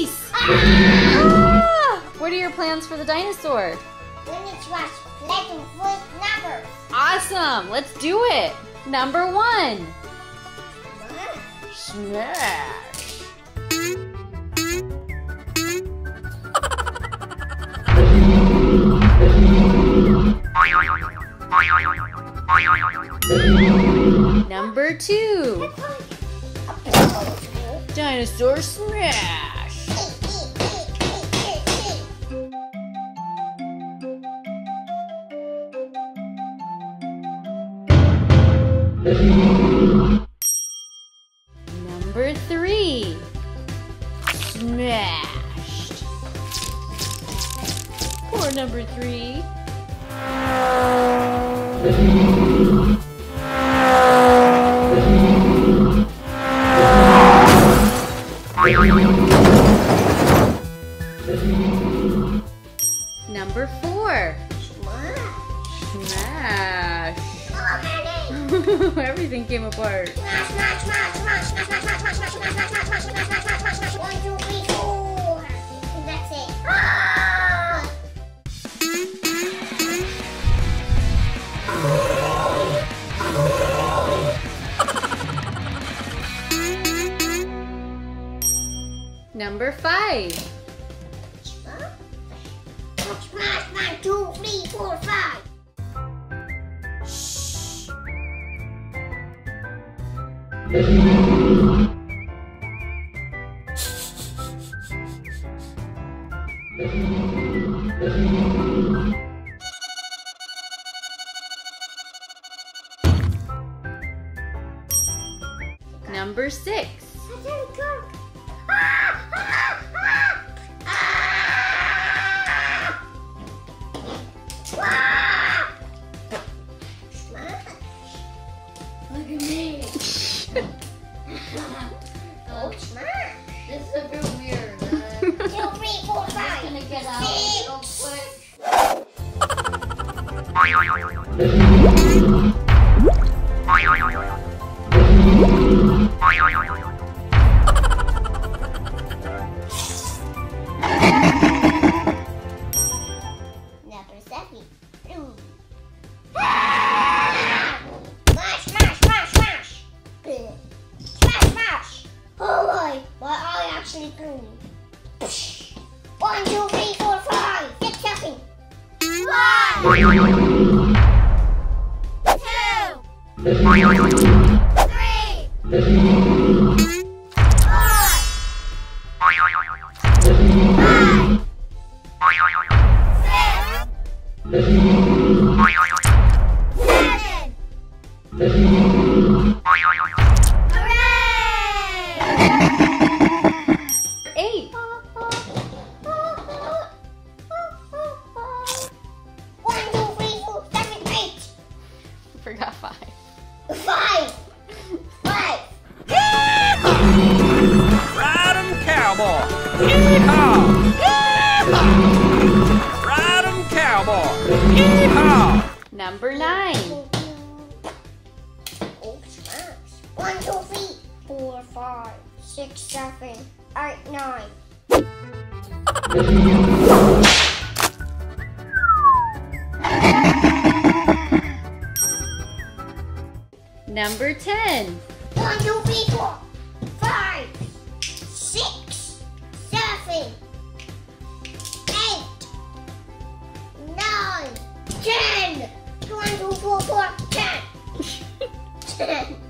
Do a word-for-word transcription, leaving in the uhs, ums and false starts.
race! Ah! What are your plans for the dinosaur? We need to watch Let them first numbers. Awesome! Let's do it! Number one. Smash! Number two. Dinosaur smash! Number three. Smashed. Poor number three. Number four. Smash. Everything came apart. Smash, smash, smash, smash, smash, smash, smash, smash, smash, smash, smash, smash, smash, smash, smash, smash. One, two, three, four. And that's it. Number five. Smash, smash, one, two, three, four, five. Number six. I didn't cook. Look at me. Oh, smash. This is a bit weird. Two, three, four, I'm five. gonna get out real quick. Number seven. Ooh. Smash, smash, smash, smash. Smash, smash. Oh boy, my eye actually grew. One, two, three, four, five. Six, seven. One. Two. Three. Eight. One, two, three, four, seven, eight. Forgot five. Five. Five. Ride 'em, cowboy! Yeehaw! Ride 'em, cowboy! Yeehaw! Number nine. Oh, smash. One, two, three, four, five, six, seven, eight, nine. Number ten. One, two, three, four, five, six, seven, eight, nine, ten. One, two, four, four, ten. Ten.